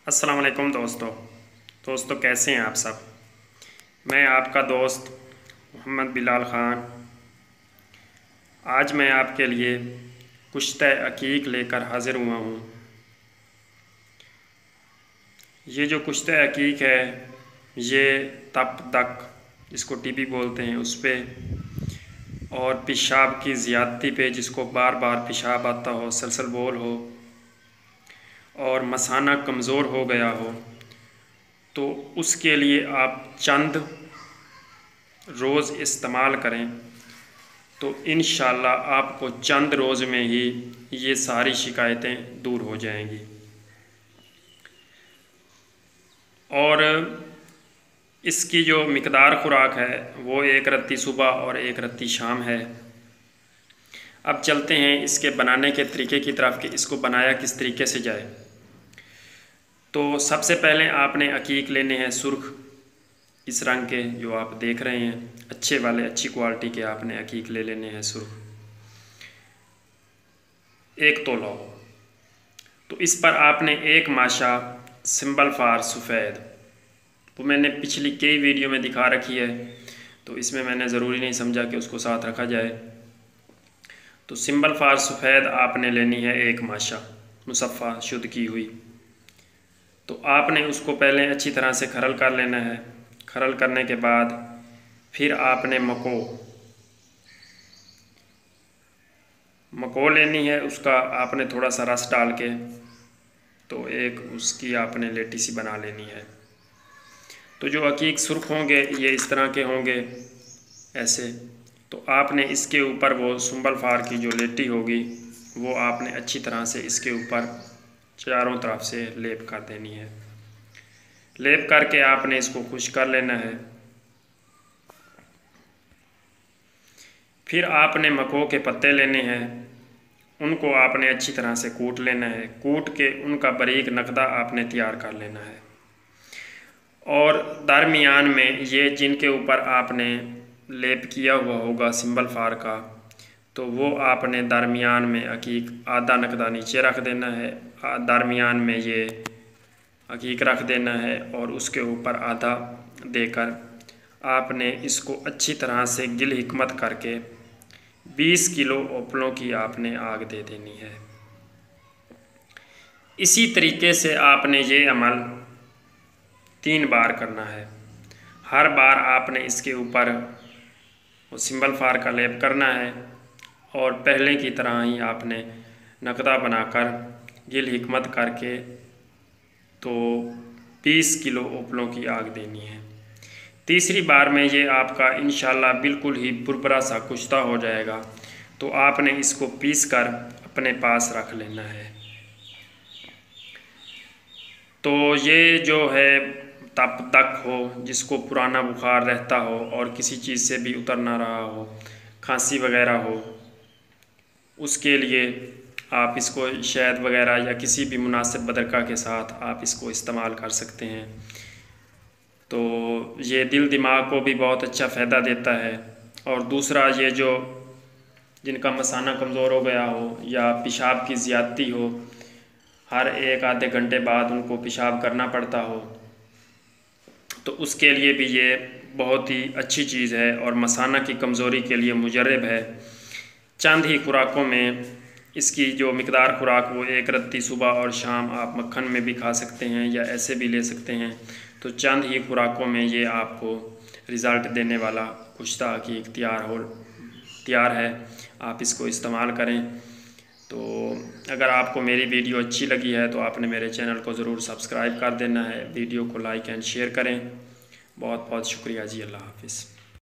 अस्सलाम वालेकुम दोस्तों कैसे हैं आप सब। मैं आपका दोस्त मोहम्मद बिलाल ख़ान आज मैं आपके लिए कुश्ते अकीक लेकर हाज़िर हुआ हूँ। ये जो कुश्ते अकीक है ये तप दक जिसको टीबी बोलते हैं उस पर और पेशाब की ज़्यादती पे जिसको बार बार पेशाब आता हो, सलसल बोल हो और मसाना कमज़ोर हो गया हो, तो उसके लिए आप चंद रोज़ इस्तेमाल करें तो इंशाअल्लाह आपको चंद रोज़ में ही ये सारी शिकायतें दूर हो जाएंगी। और इसकी जो मिकदार खुराक है वो एक रत्ती सुबह और एक रत्ती शाम है। अब चलते हैं इसके बनाने के तरीके की तरफ कि इसको बनाया किस तरीके से जाए। तो सबसे पहले आपने अकीक लेने हैं सुर्ख इस रंग के जो आप देख रहे हैं, अच्छे वाले अच्छी क्वालिटी के आपने अकीक ले लेने हैं सुर्ख, 1 तोला। तो इस पर आपने 1 माशा सिंबल फार सफ़ेद, वो मैंने पिछली कई वीडियो में दिखा रखी है, तो इसमें मैंने ज़रूरी नहीं समझा कि उसको साथ रखा जाए। तो सिंबल फार सफ़ेद आपने लेनी है 1 माशा मुसफ़ा शुद्ध की हुई। तो आपने उसको पहले अच्छी तरह से खरल कर लेना है। खरल करने के बाद फिर आपने मको लेनी है, उसका आपने थोड़ा सा रस डाल के तो एक उसकी आपने लेटी सी बना लेनी है। तो जो अकीक सुर्ख होंगे ये इस तरह के होंगे ऐसे। तो आपने इसके ऊपर वो सिंबल फार की जो लेटी होगी वो आपने अच्छी तरह से इसके ऊपर चारों तरफ से लेप कर देनी है। लेप करके आपने इसको खुश कर लेना है। फिर आपने मको के पत्ते लेने हैं, उनको आपने अच्छी तरह से कूट लेना है। कूट के उनका बारीक नकदा आपने तैयार कर लेना है। और दरमियान में ये जिनके ऊपर आपने लेप किया हुआ होगा सिंबल फार का, तो वो आपने दरमियान में अकीक आधा नकदा नीचे रख देना है, दरमियान में ये अकीक रख देना है और उसके ऊपर आधा देकर आपने इसको अच्छी तरह से गिल हिकमत करके 20 किलो ओपलों की आपने आग दे देनी है। इसी तरीके से आपने ये अमल 3 बार करना है। हर बार आपने इसके ऊपर वो सिंबल फार का लेप करना है और पहले की तरह ही आपने नकदा बनाकर गिल हिकमत करके तो 20 किलो ओपलों की आग देनी है। तीसरी बार में ये आपका इंशाल्लाह बिल्कुल ही बुरबरा सा कुश्ता हो जाएगा। तो आपने इसको पीस कर अपने पास रख लेना है। तो ये जो है तप दक हो, जिसको पुराना बुखार रहता हो और किसी चीज़ से भी उतर ना रहा हो, खांसी वगैरह हो, उसके लिए आप इसको शहद वगैरह या किसी भी मुनासिब बदरका के साथ आप इसको इस्तेमाल कर सकते हैं। तो ये दिल दिमाग को भी बहुत अच्छा फ़ायदा देता है। और दूसरा ये जो जिनका मसाना कमज़ोर हो गया हो या पेशाब की ज़्यादती हो, हर 1 आधे घंटे बाद उनको पेशाब करना पड़ता हो, तो उसके लिए भी ये बहुत ही अच्छी चीज़ है और मसाना की कमज़ोरी के लिए मुजर्रब है। चंद ही खुराकों में इसकी जो मिकदार खुराक वो 1 रत्ती सुबह और शाम आप मक्खन में भी खा सकते हैं या ऐसे भी ले सकते हैं। तो चंद ही खुराकों में ये आपको रिज़ल्ट देने वाला कुश्ता अकीक तैयार है। आप इसको इस्तेमाल करें। तो अगर आपको मेरी वीडियो अच्छी लगी है तो आपने मेरे चैनल को ज़रूर सब्सक्राइब कर देना है। वीडियो को लाइक एंड शेयर करें। बहुत बहुत शुक्रिया जी। अल्लाह हाफ़िज़।